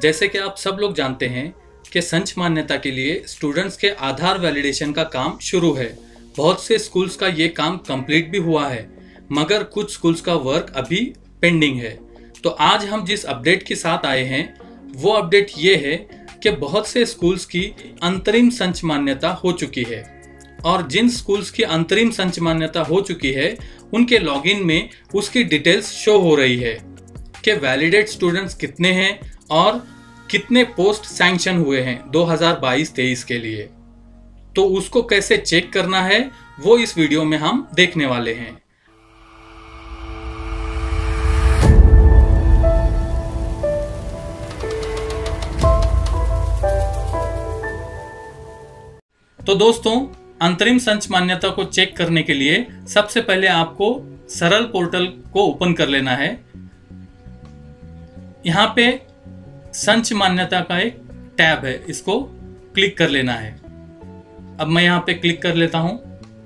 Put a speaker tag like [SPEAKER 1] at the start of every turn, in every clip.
[SPEAKER 1] जैसे कि आप सब लोग जानते हैं कि संच मान्यता के लिए स्टूडेंट्स के आधार वैलिडेशन का काम शुरू है। बहुत से स्कूल्स का ये काम कंप्लीट भी हुआ है, मगर कुछ स्कूल्स का वर्क अभी पेंडिंग है। तो आज हम जिस अपडेट के साथ आए हैं वो अपडेट ये है कि बहुत से स्कूल्स की अंतरिम संच मान्यता हो चुकी है, और जिन स्कूल्स की अंतरिम संच मान्यता हो चुकी है उनके लॉगिन में उसकी डिटेल्स शो हो रही है कि वैलिडेट स्टूडेंट्स कितने हैं और कितने पोस्ट सैंक्शन हुए हैं 2022-23 के लिए। तो उसको कैसे चेक करना है वो इस वीडियो में हम देखने वाले हैं। तो दोस्तों, अंतरिम संच मान्यता को चेक करने के लिए सबसे पहले आपको सरल पोर्टल को ओपन कर लेना है। यहाँ पे संच मान्यता का एक टैब है, इसको क्लिक कर लेना है। अब मैं यहाँ पे क्लिक कर लेता हूँ।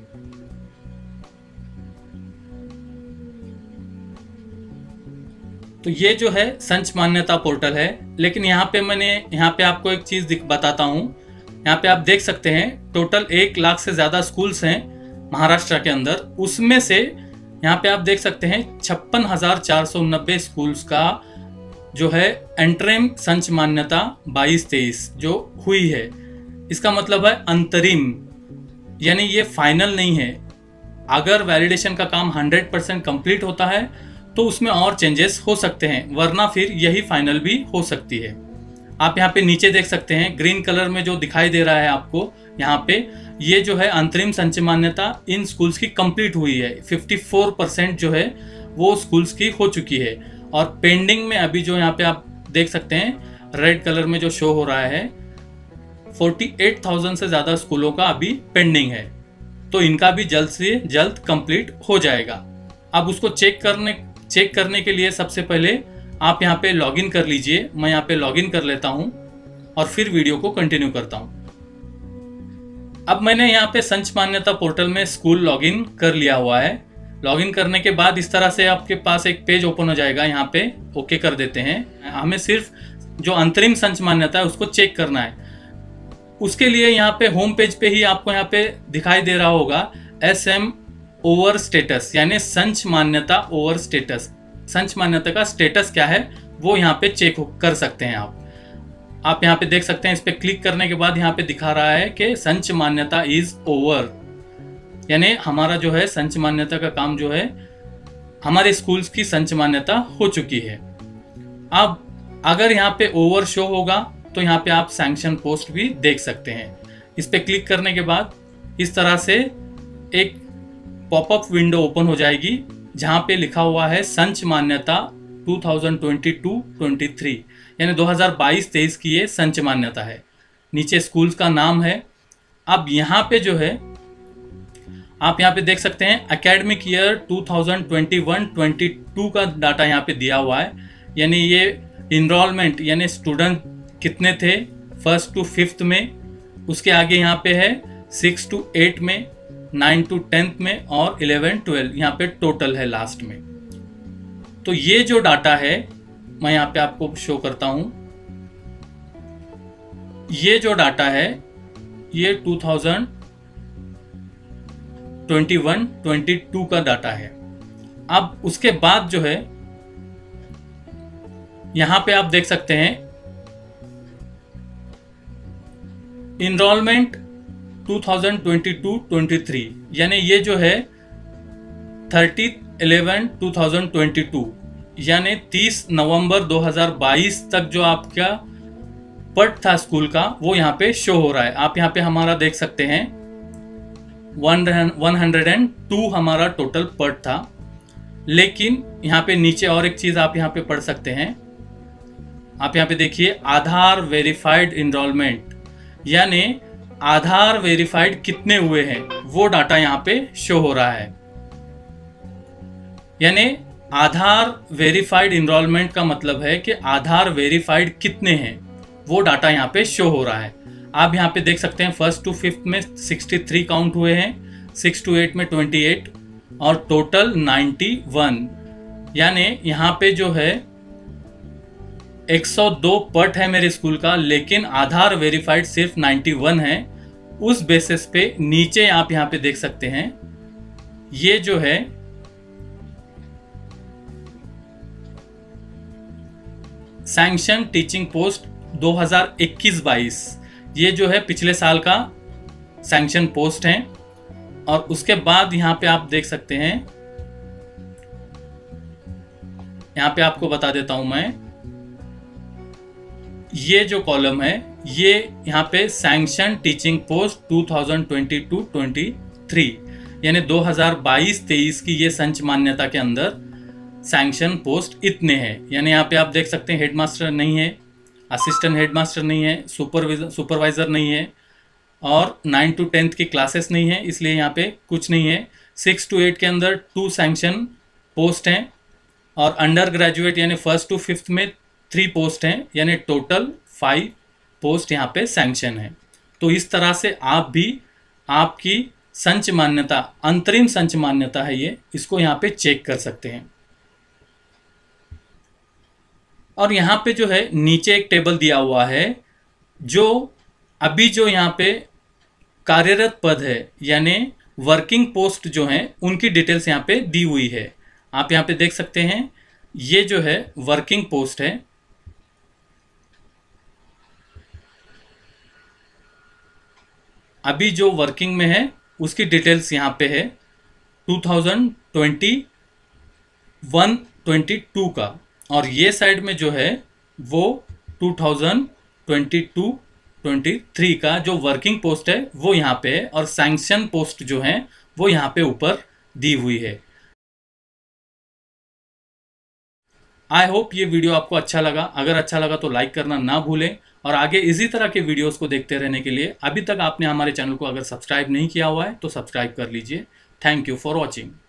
[SPEAKER 1] तो ये जो है संच मान्यता पोर्टल है, लेकिन यहाँ पे आपको एक चीज बताता हूँ। यहाँ पे आप देख सकते हैं टोटल 1 लाख से ज्यादा स्कूल्स हैं महाराष्ट्र के अंदर। उसमें से यहाँ पे आप देख सकते हैं 56,490 स्कूल्स का जो है एंटरिम संच मान्यता 22-23 जो हुई है। इसका मतलब है अंतरिम, यानी ये फाइनल नहीं है। अगर वैलिडेशन का काम 100% कंप्लीट होता है तो उसमें और चेंजेस हो सकते हैं, वरना फिर यही फाइनल भी हो सकती है। आप यहाँ पे नीचे देख सकते हैं ग्रीन कलर में जो दिखाई दे रहा है आपको, यहाँ पे ये जो है अंतरिम संच मान्यता इन स्कूल्स की कंप्लीट हुई है। 54% जो है वो स्कूल्स की हो चुकी है, और पेंडिंग में अभी जो यहाँ पे आप देख सकते हैं रेड कलर में जो शो हो रहा है 48,000 से ज्यादा स्कूलों का अभी पेंडिंग है। तो इनका भी जल्द से जल्द कंप्लीट हो जाएगा। अब उसको चेक करने के लिए सबसे पहले आप यहाँ पे लॉगिन कर लीजिए। मैं यहाँ पे लॉगिन कर लेता हूँ और फिर वीडियो को कंटिन्यू करता हूँ। अब मैंने यहाँ पे संच मान्यता पोर्टल में स्कूल लॉगिन कर लिया हुआ है। लॉगिन करने के बाद इस तरह से आपके पास एक पेज ओपन हो जाएगा। यहाँ पे ओके कर देते हैं। हमें सिर्फ जो अंतरिम संच मान्यता है उसको चेक करना है। उसके लिए यहाँ पे होम पेज पे ही आपको यहाँ पे दिखाई दे रहा होगा SM ओवर स्टेटस, यानी संच मान्यता ओवर स्टेटस। संच मान्यता का स्टेटस क्या है वो यहाँ पे चेक कर सकते हैं आप यहाँ पे देख सकते हैं। इस पे क्लिक करने के बाद यहाँ पे दिखा रहा है कि संच मान्यता इज ओवर, यानी हमारा जो है संच मान्यता का काम जो है हमारे स्कूल्स की संच मान्यता हो चुकी है। अब अगर यहाँ पे ओवर शो होगा तो यहाँ पे आप सैंक्शन पोस्ट भी देख सकते हैं। इस पे क्लिक करने के बाद इस तरह से एक पॉपअप विंडो ओपन हो जाएगी जहाँ पे लिखा हुआ है संच मान्यता 2022-23, यानी 2022-23 की ये संच मान्यता है। नीचे स्कूल्स का नाम है। अब यहाँ पे जो है आप यहाँ पे देख सकते हैं एकेडमिक ईयर 2021-22 का डाटा यहाँ पे दिया हुआ है, यानी ये इनरोलमेंट यानी स्टूडेंट कितने थे 1st to 5th में। उसके आगे यहाँ पे है 6 to 8 में, 9 to 10th में, और 11-12 यहाँ पे टोटल है लास्ट में। तो ये जो डाटा है मैं यहाँ पे आपको शो करता हूँ। ये जो डाटा है ये 2021-22 का डाटा है। अब उसके बाद जो है यहाँ पे आप देख सकते हैं इनरोलमेंट 2022-23, यानी ये जो है 30/11/2022, यानी 30 नवंबर 2022 तक जो आपका पट था स्कूल का वो यहाँ पे शो हो रहा है। आप यहाँ पे हमारा देख सकते हैं 102 हमारा टोटल पट था। लेकिन यहाँ पे नीचे और एक चीज आप यहाँ पे पढ़ सकते हैं। आप यहाँ पे देखिए आधार वेरीफाइड इनरोलमेंट, यानी आधार वेरीफाइड कितने हुए हैं वो डाटा यहाँ पे शो हो रहा है। यानी आधार वेरीफाइड इनरोलमेंट का मतलब है कि आधार वेरीफाइड कितने हैं वो डाटा यहाँ पे शो हो रहा है। आप यहाँ पे देख सकते हैं 1st to 5th में 63 काउंट हुए हैं, 6 to 8 में 28 और टोटल 91, यानी यहाँ पे जो है 102 पट है मेरे स्कूल का, लेकिन आधार वेरीफाइड सिर्फ 91 है। उस बेसिस पे नीचे आप यहाँ पे देख सकते हैं, ये जो है सैंक्शन टीचिंग पोस्ट 2021-22, ये जो है पिछले साल का सैंक्शन पोस्ट है। और उसके बाद यहाँ पे आप देख सकते हैं, यहाँ पे आपको बता देता हूं मैं, ये जो कॉलम है ये यहाँ पे सैंक्शन टीचिंग पोस्ट 2022-23, यानी 2022-23 की ये संच मान्यता के अंदर सैंक्शन पोस्ट इतने हैं। यानी यहाँ पे आप देख सकते हैं हेडमास्टर नहीं है, असिस्टेंट हेडमास्टर नहीं है, सुपरवाइजर नहीं है, और 9 to 10 की क्लासेस नहीं है, इसलिए यहाँ पे कुछ नहीं है। 6 to 8 के अंदर 2 सैंक्शन पोस्ट हैं, और अंडर ग्रेजुएट यानी 1st to 5th में 3 पोस्ट हैं, यानी टोटल 5 पोस्ट यहाँ पे सैंक्शन है। तो इस तरह से आप भी आपकी संच मान्यता, अंतरिम संच मान्यता है ये, इसको यहाँ पे चेक कर सकते हैं। और यहाँ पे जो है नीचे एक टेबल दिया हुआ है, जो अभी जो यहाँ पे कार्यरत पद है यानी वर्किंग पोस्ट जो हैं उनकी डिटेल्स यहाँ पे दी हुई है। आप यहाँ पे देख सकते हैं, ये जो है वर्किंग पोस्ट है, अभी जो वर्किंग में है उसकी डिटेल्स यहाँ पे है 2021-22 का, और ये साइड में जो है वो 2022-23 का जो वर्किंग पोस्ट है वो यहाँ पे है, और सैंक्शन पोस्ट जो है वो यहाँ पे ऊपर दी हुई है। आई होप ये वीडियो आपको अच्छा लगा। अगर अच्छा लगा तो लाइक करना ना भूलें, और आगे इसी तरह के वीडियोस को देखते रहने के लिए अभी तक आपने हमारे चैनल को अगर सब्सक्राइब नहीं किया हुआ है तो सब्सक्राइब कर लीजिए। Thank you for watching.